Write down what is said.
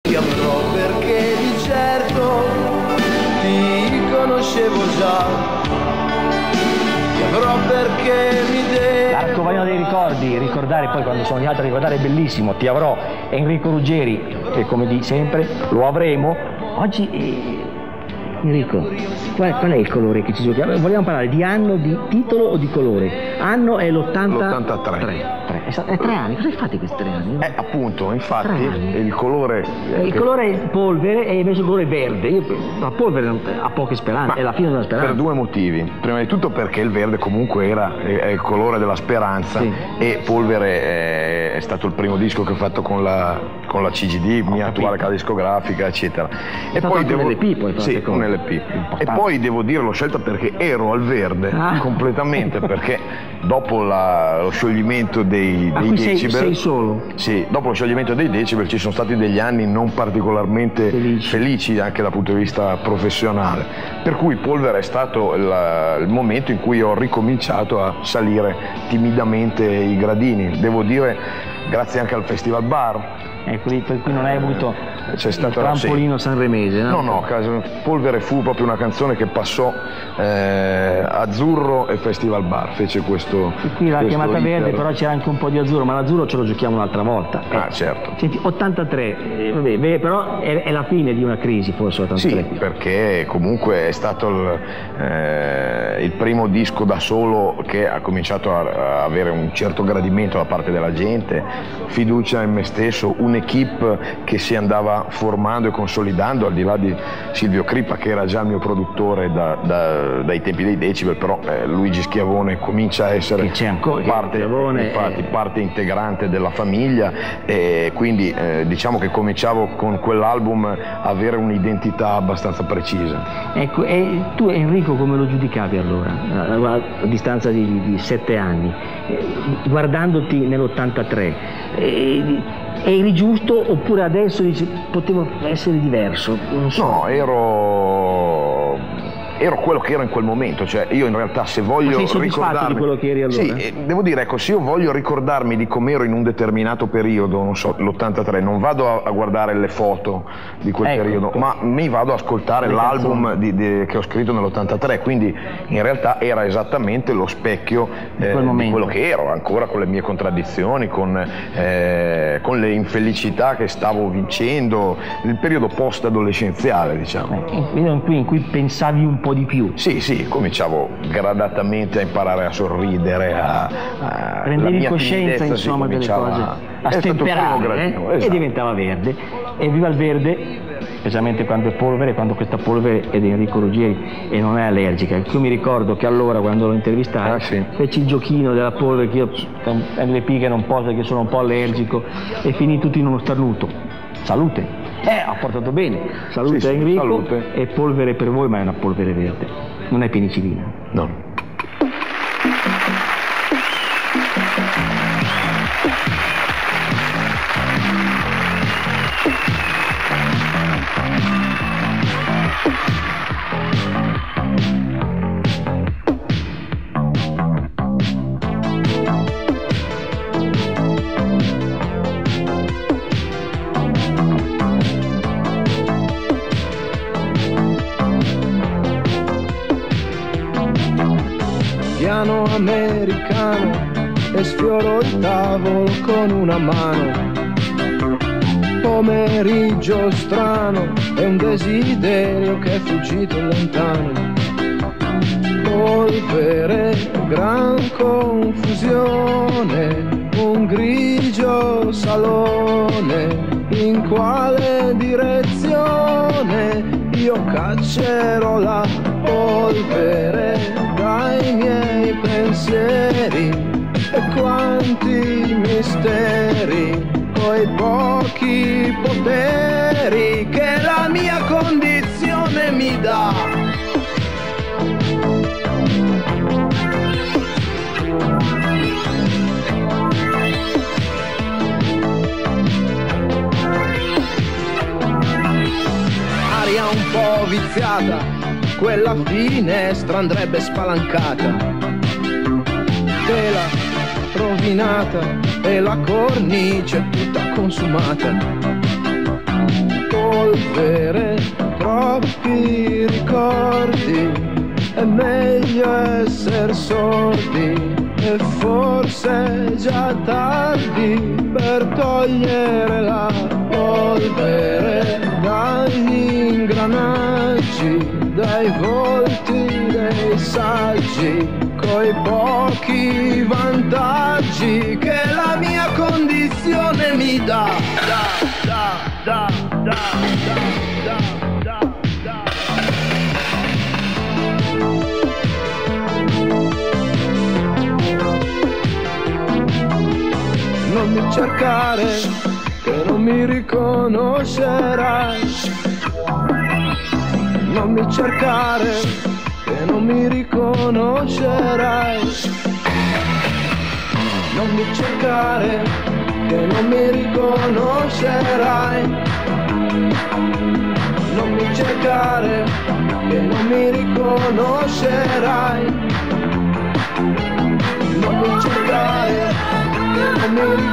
Ti avrò perché di certo ti conoscevo già. Ti avrò perché mi devo... L'arcobaleno dei ricordi, ricordare poi quando sono gli altri a ricordare è bellissimo. Ti avrò, Enrico Ruggeri, che come di sempre lo avremo. Oggi Enrico, qual è il colore che ci giochiamo? Vogliamo parlare di anno, di titolo o di colore? Anno è l'83. È 3 anni, cosa hai fatto questi 3 anni? Appunto, infatti il colore... Il colore è polvere e invece il colore è verde. La polvere ha poche speranze, è la fine della speranza. Per due motivi. Prima di tutto perché il verde comunque è il colore della speranza, sì. E polvere è stato il primo disco che ho fatto con la CGD, mia attuale casa discografica, eccetera. E poi un LP poi sì, un LP. E poi devo dire l'ho scelta perché ero al verde completamente, perché dopo lo scioglimento dei decibel, sei solo? Sì, dopo lo scioglimento dei decibel ci sono stati degli anni non particolarmente felici anche dal punto di vista professionale, per cui polvere è stato il momento in cui ho ricominciato a salire timidamente i gradini, devo dire grazie anche al Festival Bar. Per cui non hai avuto c'è stato il trampolino sanremese, no? No, Polvere fu proprio una canzone che passò Azzurro e Festival Bar, fece questo. E qui l'ha chiamata verde, però c'era anche un po' di azzurro, ma l'azzurro ce lo giochiamo un'altra volta. Certo. Senti, 83, però è la fine di una crisi forse 83. Sì, perché comunque è stato il primo disco da solo che ha cominciato a avere un certo gradimento da parte della gente, fiducia in me stesso, un'equipe che si andava formando e consolidando, al di là di Silvio Crippa che era già il mio produttore dai tempi dei Decibel, però Luigi Schiavone comincia a essere parte integrante della famiglia, e quindi diciamo che cominciavo con quell'album a avere un'identità abbastanza precisa. Ecco, e tu Enrico come lo giudicavi allora, a distanza di 7 anni, guardandoti nell'83? Eri giusto oppure adesso dici potevo essere diverso? Non so. No, ero quello che ero in quel momento, cioè io in realtà se voglio ricordarmi di quello che eri allora? Sì, devo dire, ecco, se io voglio ricordarmi di com'ero in un determinato periodo, non so, l'83, non vado a guardare le foto di quel periodo, ma mi vado ad ascoltare l'album che ho scritto nell'83, quindi in realtà era esattamente lo specchio di quello che ero, ancora con le mie contraddizioni, con le infelicità che stavo vincendo, il periodo post-adolescenziale, diciamo. In cui pensavi un po' di più. Sì, cominciavo gradatamente a imparare a sorridere, prendevi coscienza insomma delle cose, a stemperare, esatto. E diventava verde, e viva il verde, specialmente quando è polvere, quando questa polvere è di Enrico Ruggeri e non è allergica. Io mi ricordo che allora quando lo intervistai feci il giochino della polvere, che io le pighe non posso perché sono un po' allergico, e finì tutto in uno starnuto. Salute! Ha portato bene, salute Enrico, salute. E polvere per voi, ma è una polvere verde, non è penicillina. No. Piano americano e sfioro il tavolo con una mano. Pomeriggio strano e un desiderio che è fuggito lontano. Polvere, gran confusione, un grigio salone. In quale direzione io caccerò la polvere dai miei pensieri? E quanti misteri, coi pochi poteri che la mia condizione mi dà. Aria un po' viziata, quella finestra andrebbe spalancata. Tela rovinata e la cornice tutta consumata. pochi ricordi, è meglio essere sordi, e forse è già tardi per togliere la polvere dagli ingranaggi, dai volti dei saggi, coi pochi vantaggi che la mia condizione mi dà. Non mi cercare, che non mi riconoscerai. Non mi cercare, che non mi riconoscerai. Non mi cercare, che non mi riconoscerai. Non mi cercare, che non mi riconoscerai. Non mi cercare, che non mi riconoscerai.